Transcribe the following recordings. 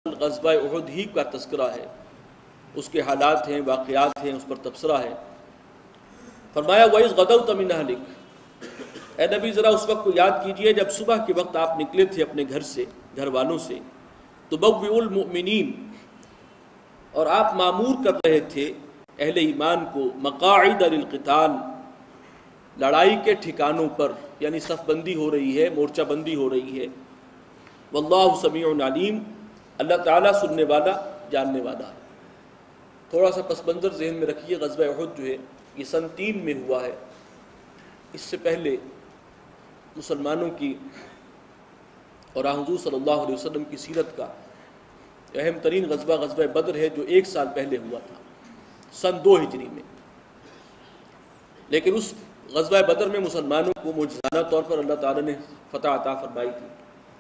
غزوہ احد ہی کا تذکرہ ہے، اس کے حالات ہیں، واقعات ہیں، اس پر تبصرہ ہے۔ فرمایا وَإِذْ غَدَوْتَ مِنْ أَهْلِكَ، اے نبی ذرا اس وقت کو یاد کیجئے جب صبح کے وقت آپ نکلے تھے اپنے گھر سے، گھر والوں سے، تُبَوِّئُ الْمُؤْمِنِينَ، اور آپ مامور کر رہے تھے اہل ایمان کو مقاعد للقتال، لڑائی کے ٹھکانوں پر، یعنی صف بندی ہو رہی ہے، مورچہ بندی ہو رہی ہے۔ واللہ سمیع علیم، اللہ تعالیٰ سننے والا، جاننے والا ہے۔ تھوڑا سا پس منظر ذہن میں رکھیے، غزوہ احد جو ہے یہ سن 3 میں ہوا ہے۔ اس سے پہلے مسلمانوں کی اور حضور صلی اللہ علیہ وسلم کی سیرت کا اہم ترین غزوہ غزوہ بدر ہے، جو 1 سال پہلے ہوا تھا، سن 2 ہجری میں۔ لیکن اس غزوہ بدر میں مسلمانوں کو معجزانہ طور پر اللہ تعالیٰ نے فتح عطا فرمائی تھی،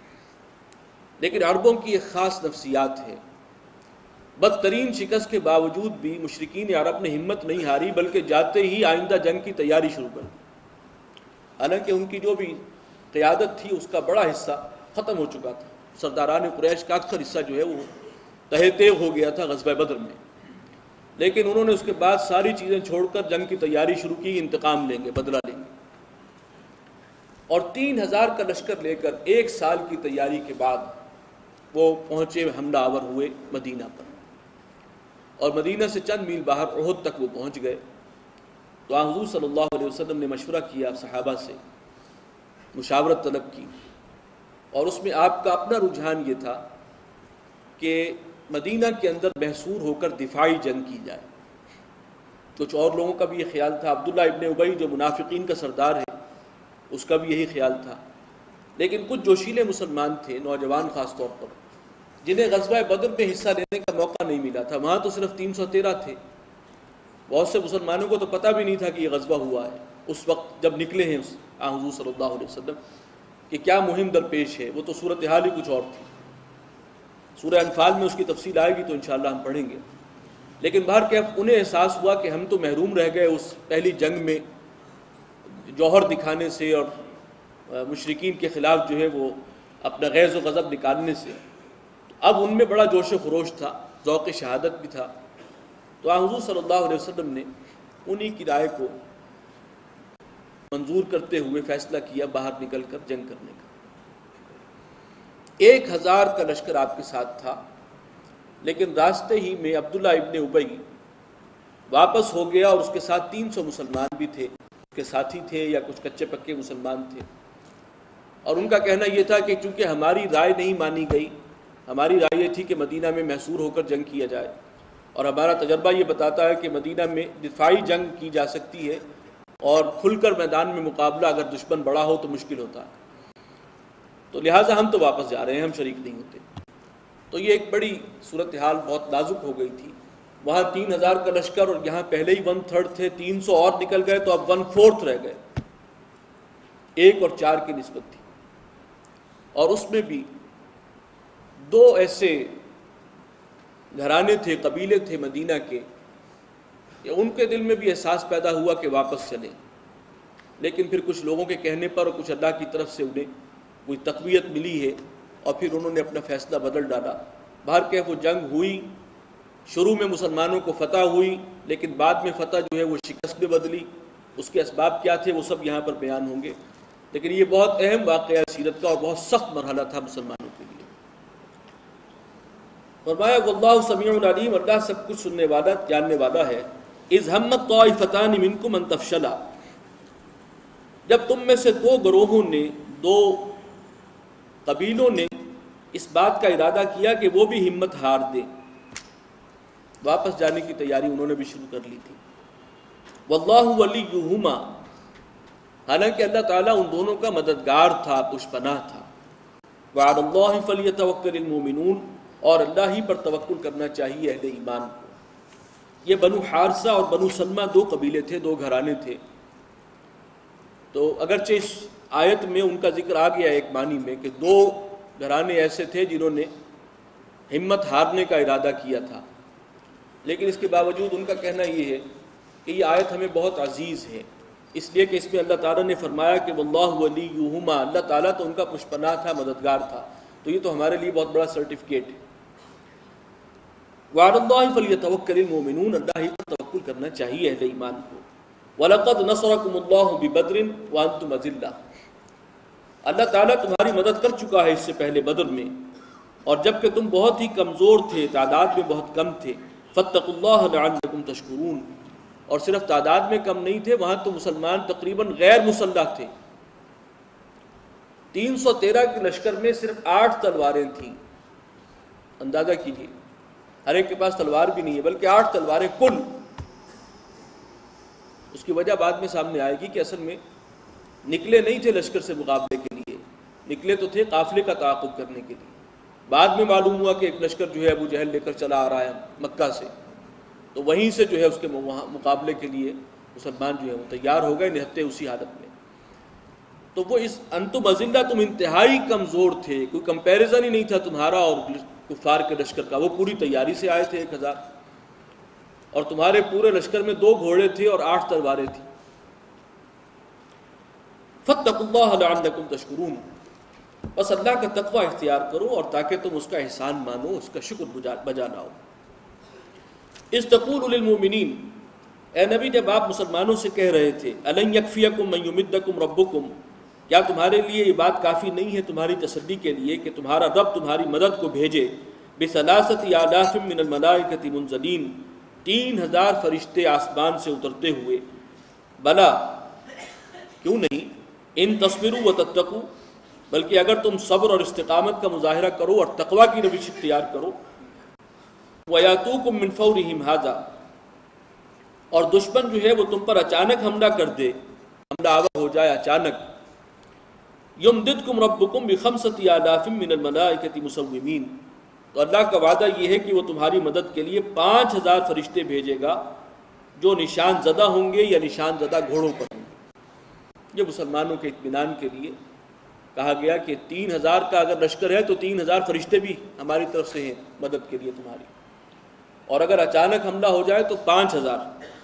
لیکن عربوں کی ایک خاص نفسیات ہے۔ بدترین شکست کے باوجود بھی مشرکین عرب نے ہمت نہیں ہاری، بلکہ جاتے ہی آئندہ جنگ کی تیاری شروع کر دی۔ حالانکہ ان کی جو بھی قیادت تھی اس کا بڑا حصہ ختم ہو چکا تھا، سرداران قریش کا اکثر حصہ جو ہے وہ تہہ تیغ ہو گیا تھا غزوہ بدر میں، لیکن انہوں نے اس کے بعد ساری چیزیں چھوڑ کر جنگ کی تیاری شروع کی، انتقام لیں گے، بدلہ لیں گے، اور 3000 کا لشکر لے کر 1 سال کی تیاری کے بعد وہ پہنچے، حملہ آور ہوئے مدینہ پر، اور مدینہ سے چند میل باہر احد تک وہ پہنچ گئے۔ تو حضور صلی اللہ علیہ وسلم نے مشورہ کیا صحابہ سے، مشاورت طلب کی، اور اس میں آپ کا اپنا رجحان یہ تھا کہ مدینہ کے اندر محصور ہو کر دفاعی جنگ کی جائے۔ کچھ اور لوگوں کا بھی یہ خیال تھا، عبداللہ ابن ابی جو منافقین کا سردار ہے اس کا بھی یہی خیال تھا، لیکن کچھ جوشیلے مسلمان تھے، نوجوان خاص طور پر، جنہیں غزوہ بدر میں حصہ لینے کا موقع نہیں ملا تھا۔ وہاں تو صرف 313 تھے، بہت سے مسلمانوں کو تو پتہ بھی نہیں تھا کہ یہ غزوہ ہوا ہے اس وقت جب نکلے ہیں حضور صلی اللہ علیہ وسلم کہ کیا مہم درپیش ہے، وہ تو صورتحال ہی کچھ اور تھی۔ سورہ انفال میں اس کی تفصیل آئے گی تو انشاءاللہ ہم پڑھیں گے، لیکن بہرکیف انہیں احساس ہوا کہ ہم تو محروم رہ گئے اس پہلی جنگ میں جوہر دکھانے سے اور مشرکین کے خلاف جو ہے وہ اپنا غیظ و غضب نکالنے سے۔ اب ان میں بڑا جوش و خروش تھا، ذوق شہادت بھی تھا، تو حضور صلی اللہ علیہ وسلم نے انہی کی رائے کو منظور کرتے ہوئے فیصلہ کیا باہر نکل کر جنگ کرنے کا۔ 1000 کا لشکر آپ کے ساتھ تھا، لیکن راستے ہی میں عبداللہ ابن ابی واپس ہو گیا، اور اس کے ساتھ 300 مسلمان بھی تھے، اس کے ساتھی تھے یا کچھ کچے پکے مسلمان تھے، اور ان کا کہنا یہ تھا کہ چونکہ ہماری رائے نہیں مانی گئی، ہماری رائے یہ تھی کہ مدینہ میں محصور ہو کر جنگ کیا جائے، اور ہمارا تجربہ یہ بتاتا ہے کہ مدینہ میں دفاعی جنگ کی جا سکتی ہے، اور کھل کر میدان میں مقابلہ اگر دشمن بڑا ہو تو مشکل ہوتا ہے، تو لہٰذا ہم تو واپس جا رہے ہیں، ہم شریک نہیں ہوتے۔ تو یہ ایک بڑی صورتحال بہت نازک ہو گئی تھی، وہاں 3000 کا لشکر اور یہاں پہلے ہی 1/3 تھے، 300 اور نکل گئے تو اب 1/4 رہ گئے، 1 اور 4 کی نسبت تھی، اور اس میں بھی 2 ایسے گھرانے تھے، قبیلے تھے مدینہ کے، کہ ان کے دل میں بھی احساس پیدا ہوا کہ واپس چلیں، لیکن پھر کچھ لوگوں کے کہنے پر اور کچھ اللہ کی طرف سے انہیں کوئی تقویت ملی ہے، اور پھر انہوں نے اپنا فیصلہ بدل ڈالا۔ بہرکیف وہ جنگ ہوئی، شروع میں مسلمانوں کو فتح ہوئی، لیکن بعد میں فتح جو ہے وہ شکست میں بدلی۔ اس کے اسباب کیا تھے وہ سب یہاں پر بیان ہوں گے، لیکن یہ بہت اہم واقعہ سیرت کا اور بہت سخت مرحلہ تھا مسلمانوں کے لیے۔ فرمایا واللہ سمیع علیم، اللہ سب کچھ سننے والا، جاننے والا ہے۔ اذ ہمت طائفتان منکم ان تفشلا، جب تم میں سے 2 گروہوں نے، 2 قبیلوں نے اس بات کا ارادہ کیا کہ وہ بھی ہمت ہار دیں، واپس جانے کی تیاری انہوں نے بھی شروع کر لی تھی۔ واللہ ولیہما، حالانکہ اللہ تعالیٰ ان دونوں کا مددگار تھا، پشپناہ تھا۔ وعلی اللہ فلیتوکل المؤمنون، اور اللہ ہی پر توکل کرنا چاہیے اہل ایمان کو۔ یہ بنو حارثہ اور بنو سلمہ 2 قبیلے تھے، 2 گھرانے تھے، تو اگرچہ اس آیت میں ان کا ذکر آ گیا ایک معنی میں کہ 2 گھرانے ایسے تھے جنہوں نے ہمت ہارنے کا ارادہ کیا تھا، لیکن اس کے باوجود ان کا کہنا یہ ہے کہ یہ آیت ہمیں بہت عزیز ہے، اس لیے کہ اس میں اللہ تعالیٰ نے فرمایا کہ واللہ ولیہما، اللہ تعالیٰ تو ان کا پشپناہ تھا، مددگار تھا، تو یہ تو ہمارے لیے بہت بڑا سرٹیفکیٹ ہے وعلی اللہ فلیتوکل المؤمنون، اللہ ہی پر توکل کرنا چاہیے اہل ایمان کو۔ وَلَقَدْ نَصَرَكُمُ اللَّهُ بِبَدْرٍ وَأَنْتُمْ أَذِلَّةٌ، اللہ تعالیٰ تمہاری مدد کر چکا ہے اس سے پہلے بدر میں، اور جب کہ تم بہت ہی کمزور تھے، تعداد میں بہت کم تھے۔ فَاتَّقُوا اللَّهَ لَعَلَّكُمْ تَشْكُرُونَ، اور صرف تعداد میں کم نہیں تھے، وہاں تو مسلمان تقریباً غیر مسلح تھے۔ 313 کے لشکر میں صرف 8 تلواریں تھیں، اندازہ کیجیے، ہر ایک کے پاس تلوار بھی نہیں ہے، بلکہ 8 تلواریں کل۔ اس کی وجہ بعد میں سامنے آئے گی کہ اصل میں نکلے نہیں تھے لشکر سے مقابلے کے لیے، نکلے تو تھے قافلے کا تعاقب کرنے کے لیے۔ بعد میں معلوم ہوا کہ ایک لشکر جو ہے ابو جہل لے کر چلا آ رہا ہے مکہ سے، تو وہیں سے جو ہے اس کے مقابلے کے لیے مسلمان جو ہے وہ تیار ہو گئے، نہتے اسی حالت میں۔ تو وہ اس انتم اذلہ، تم انتہائی کمزور تھے، کوئی کمپیریزن ہی نہیں تھا تمہارا اور کفار کے لشکر کا۔ وہ پوری تیاری سے آئے تھے 1000، اور تمہارے پورے لشکر میں 2 گھوڑے تھے اور 8 تلواریں تھیں۔ فَاتَّقُوا اللَّهَ لَعَلَّكُمْ تَشْكُرُونَ، بس اللہ کا تقوی اختیار کرو اور تاکہ تم اس کا احسان مانو، اس کا شکر بجا لاؤ۔ اِذْ تَقُولُ لِلْمُؤْمِنِينَ، اے نبی جب آپ مسلمانوں سے کہہ رہے تھے، أَلَنْ يَكْفِيَكُمْ مَنْ يُمِدَّكُمْ رَبُّكُمْ، کیا تمہارے لیے یہ بات کافی نہیں ہے تمہاری تسلی کے لیے کہ تمہارا رب تمہاری مدد کو بھیجے بِثَلَاثَةِ آلَافٍ مِّنَ الْمَلَائِكَةِ مُنزَلِينَ، 3000 فرشتے آسمان سے اترتے ہوئے؟ بلا، کیوں نہیں، ان تصبروا وتتقوا، بلکہ اگر تم صبر اور استقامت کا مظاہرہ کرو اور تقوی کی روش اختیار کرو۔ وَيَأْتُوكُم مِّن فَوْرِهِمْ هَٰذَا، اور دشمن جو ہے وہ تم پر اچانک حملہ کر دے، حملہ آور ہو جائے اچانک۔ يُمْدِدْكُمْ رَبُّكُمْ بِخَمْسَةِ آلَافٍ مِّنَ الْمَلَائِكَةِ مُسَوِّمِينَ، تو اللہ کا وعدہ یہ ہے کہ وہ تمہاری مدد کے لیے 5000 فرشتے بھیجے گا جو نشان زدہ ہوں گے یا نشان زدہ گھوڑوں پر ہوں گے۔ یہ مسلمانوں کے اطمینان کے لیے کہا گیا کہ 3000 کا اگر لشکر ہے تو 3000 فرشتے بھی ہماری طرف سے ہیں مدد کے لیے تمہاری، اور اگر اچانک حملہ ہو جائے تو 5000۔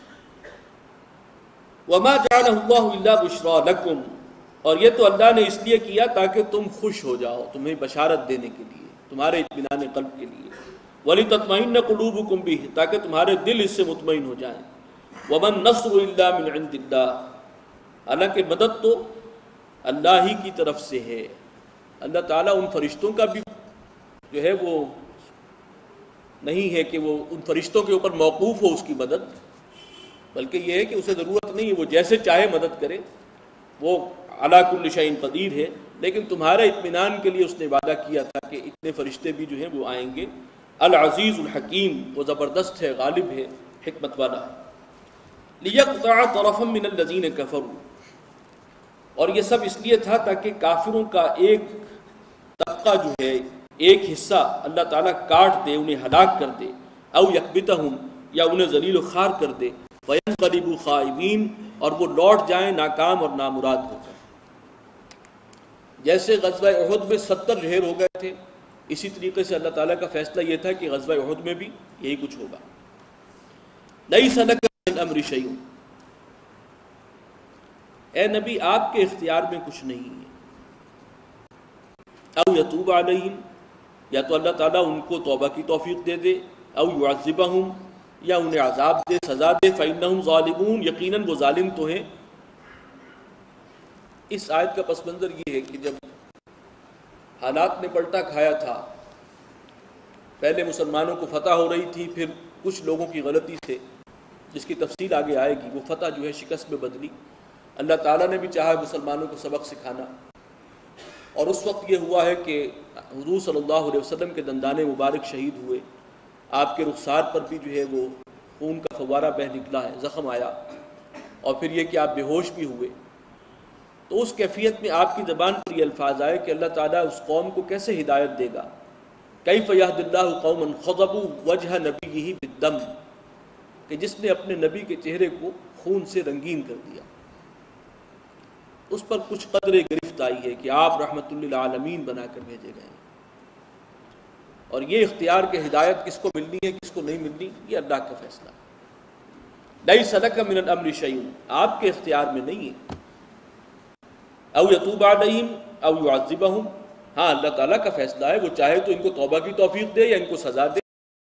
وَمَا جَعَلَهُ اللَّهُ إِلَّا بُشْرَىٰ لَكُمْ، اور یہ تو اللہ نے اس لیے کیا تاکہ تم خوش ہو جاؤ، تمہیں بشارت دینے کے لیے، تمہارے اطمینان قلب کے لیے۔ وَلِتَطْمَئِنَّ قُلُوبُكُمْ بِهِ، تاکہ تمہارے دل اس سے مطمئن ہو جائیں۔ وَمَا النَّصْرُ إِلَّا مِنْ عِنْدِ اللَّهِ، حالانکہ مدد تو اللہ ہی کی طرف سے ہے۔ اللہ تعالیٰ ان فرشتوں کا بھی جو ہے وہ نہیں ہے کہ وہ ان فرشتوں کے اوپر موقوف ہو اس کی مدد، بلکہ یہ ہے کہ اسے ضرورت نہیں ہے، وہ جیسے چاہے مدد کرے، وہ علی کل شیء قدیر ہے، لیکن تمہارے اطمینان کے لیے اس نے وعدہ کیا تھا کہ اتنے فرشتے بھی جو ہیں وہ آئیں گے۔ العزیز الحکیم، وہ زبردست ہے، غالب ہے، حکمت والا ہے۔ لیقطع طرفا من الذین کفروا، اور یہ سب اس لیے تھا تاکہ کافروں کا ایک طبقہ جو ہے، ایک حصہ اللہ تعالیٰ کاٹ دے، انہیں ہلاک کر دے۔ او یکبتہم، یا انہیں ذلیل و خوار کر دے۔ فینقلبوا خائبین، اور وہ لوٹ جائیں ناکام اور نامراد ہو کر۔ جیسے غزوہ احد میں 70 ڈھیر ہو گئے تھے، اسی طریقے سے اللہ تعالیٰ کا فیصلہ یہ تھا کہ غزوہ احد میں بھی یہی کچھ ہوگا۔ لیس لک من الامر شیء، اے نبی آپ کے اختیار میں کچھ نہیں ہے۔ او یتوب علیہم، یا تو اللہ تعالیٰ ان کو توبہ کی توفیق دے دے، او یعذبہم، یا انہیں عذاب دے، سزا دے، فإنہم ظالمون، یقیناً وہ ظالم تو ہیں۔ اس آیت کا پس منظر یہ ہے کہ جب حالات نے پلٹا کھایا تھا، پہلے مسلمانوں کو فتح ہو رہی تھی، پھر کچھ لوگوں کی غلطی سے، جس کی تفصیل آگے آئے گی، وہ فتح جو ہے شکست میں بدلی۔ اللہ تعالیٰ نے بھی چاہا مسلمانوں کو سبق سکھانا، اور اس وقت یہ ہوا ہے کہ حضور صلی اللہ علیہ وسلم کے دندان مبارک شہید ہوئے، آپ کے رخسار پر بھی جو ہے وہ خون کا فوارہ بہہ نکلا ہے، زخم آیا، اور پھر یہ کہ آپ بے ہوش بھی ہوئے۔ تو اس کیفیت میں آپ کی زبان پر یہ الفاظ آئے کہ اللہ تعالیٰ اس قوم کو کیسے ہدایت دے گا۔ کیف یہد اللہ قوما خضبوا وجہ نبیہ بالدم، کہ جس نے اپنے نبی کے چہرے کو خون سے رنگین کر دیا۔ اس پر کچھ قدر گرفت آئی ہے کہ آپ رحمت للعالمین بنا کر بھیجے گئے، اور یہ اختیار کہ ہدایت کس کو ملنی ہے کس کو نہیں ملنی، یہ اللہ کا فیصلہ۔ لیس لک من الامر شیء، آپ کے اختیار میں نہیں ہے۔ او یتوب علیہم او یعذبہم، ہاں اللہ تعالیٰ کا فیصلہ ہے، وہ چاہے تو ان کو توبہ کی توفیق دے یا ان کو سزا دے،